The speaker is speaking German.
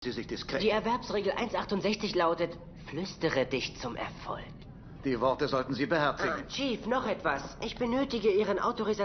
Sie sich diskret. Die Erwerbsregel 168 lautet, flüstere dich zum Erfolg. Die Worte sollten Sie beherzigen. Chief, noch etwas. Ich benötige Ihren